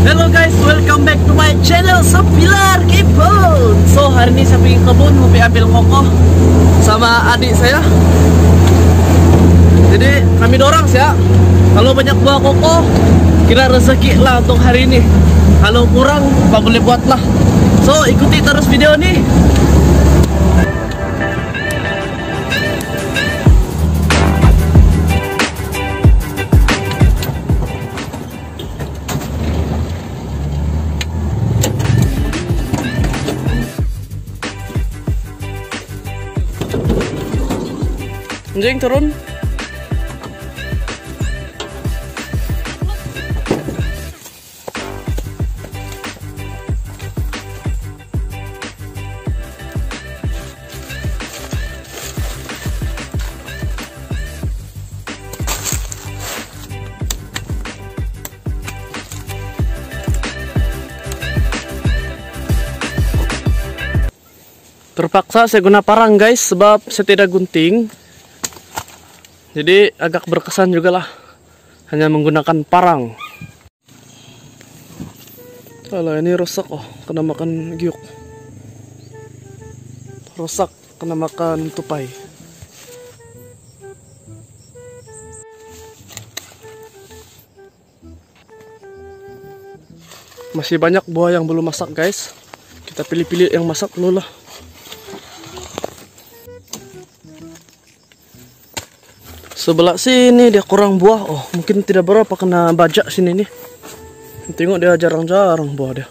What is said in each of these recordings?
Hello guys, welcome back to my channel Sepilar Kebun. So hari ini saya pergi kebun mau ambil koko sama adik saya. Jadi kami dorang sih ya. Kalau banyak buah koko, kira rezeki lah untuk hari ini. Kalau kurang, apa boleh buat lah. So ikuti terus video nih. Anjing turun. Terpaksa saya guna parang guys, sebab saya tidak gunting. Jadi agak berkesan juga lah, hanya menggunakan parang. Alah, ini rusak kena makan giuk. Rusak kena makan tupai. Masih banyak buah yang belum masak guys. Kita pilih-pilih yang masak dulu lah. Sebelah sini dia kurang buah. Oh, mungkin tidak berapa kena bajak sini nih. Tengok dia jarang-jarang buah dia.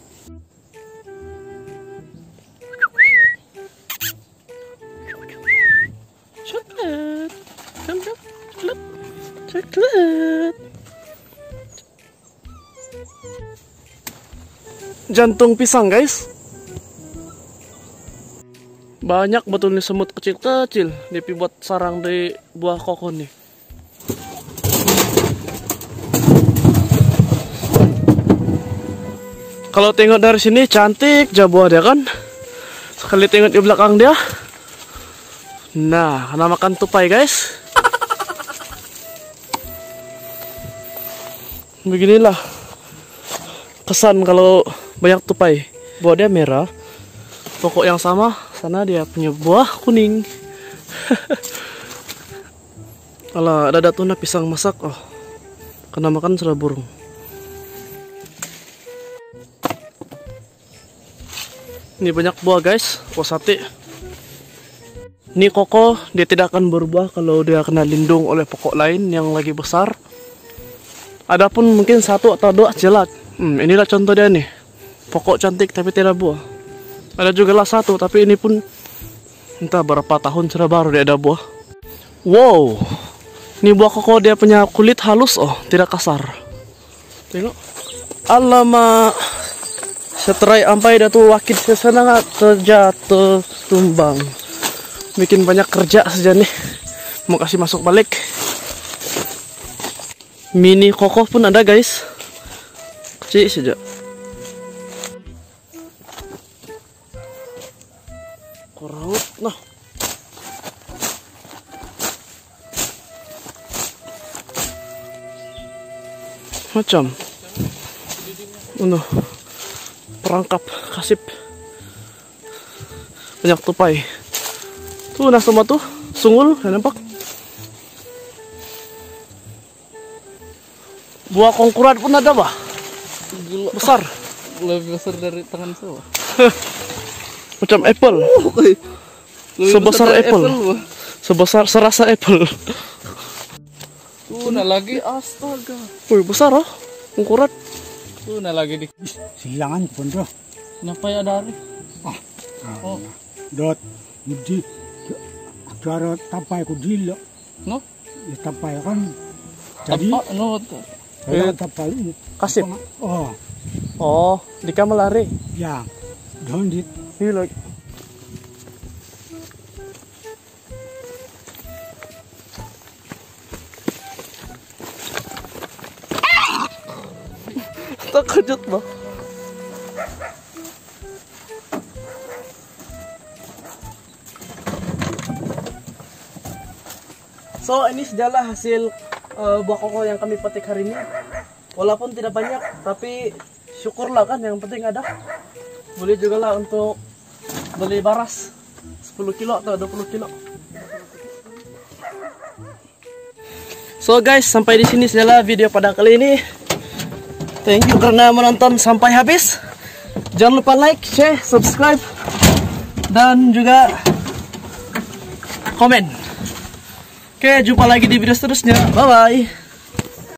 Coklat. Coklat. Coklat. Jantung pisang, guys. Banyak betul nih semut kecil-kecil. Dia buat sarang di buah koko nih. Kalau tengok dari sini cantik aja buah dia kan. Sekali tengok di belakang dia. Nah, kena makan tupai guys. Beginilah kesan kalau banyak tupai. Buah dia merah. Pokok yang sama, sana dia punya buah kuning. Alah, ada tuna pisang masak. Oh, kena makan sudah burung. Ini banyak buah guys, kok sate. Ini koko, dia tidak akan berbuah kalau dia kena lindung oleh pokok lain yang lagi besar. Adapun mungkin satu atau dua jelat. Inilah contoh dia nih. Pokok cantik tapi tidak buah. Ada juga lah satu, tapi ini pun entah berapa tahun sudah baru dia ada buah. Wow, ini buah koko dia punya kulit halus, tidak kasar. Tengok. Alamak, seterai ampai dah tuh wakil sesenangat terjatuh tumbang. Bikin banyak kerja saja nih. Mau kasih masuk balik. Mini koko pun ada guys. Kecil saja. Raut nah. Macam perangkap kasip. Banyak tupai. Tuh nah semua tuh sungul, nampak. Buah kongkurat pun ada bah. Besar. Lebih besar dari tangan saya. Macam apple. Sebesar apple. Sebesar serasa apple. Tuh nah lagi, astaga. Wih, besar ukuran. Tuh nah lagi di silangan pun tuh. Kenapa ya dari? Oh. Dot di cara tapai ku dilo. No? Ya tapai kan. Jadi no. Tapai ini. Kasip. Oh, di kamelari. Ya. Don di Hilak. Terkejut bah. So ini sejalah hasil buah koko yang kami petik hari ini. Walaupun tidak banyak, tapi syukurlah kan, yang penting ada. Boleh juga lah untuk beli baras 10 kilo atau 20 kilo. So guys, sampai di sini sajalah video pada kali ini. Thank you karena menonton sampai habis. Jangan lupa like, share, subscribe, dan juga komen. Oke, jumpa lagi di video seterusnya. Bye bye.